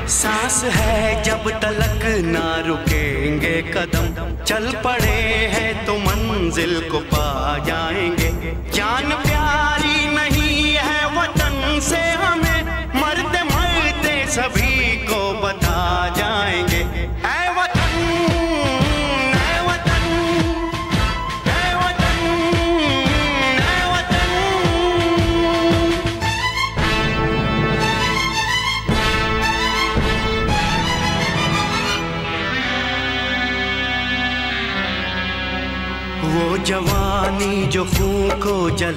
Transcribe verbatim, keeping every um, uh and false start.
सांस है जब तलक ना रुकेंगे कदम, चल पड़े हैं तो मंजिल को पा जाएंगे। जान प्यारी नहीं है वतन से हमें, मरते मरते सभी को बता जाएंगे। ऐ वतन, ऐ वतन, ऐ वतन, ऐ वतन। वो जवानी जो खून को जल